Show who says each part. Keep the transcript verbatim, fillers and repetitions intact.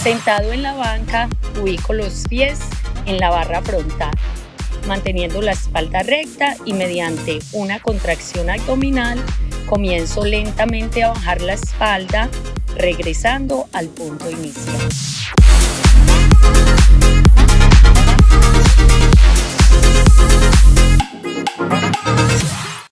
Speaker 1: Sentado en la banca, ubico los pies en la barra frontal, manteniendo la espalda recta y mediante una contracción abdominal comienzo lentamente a bajar la espalda, regresando al punto inicial.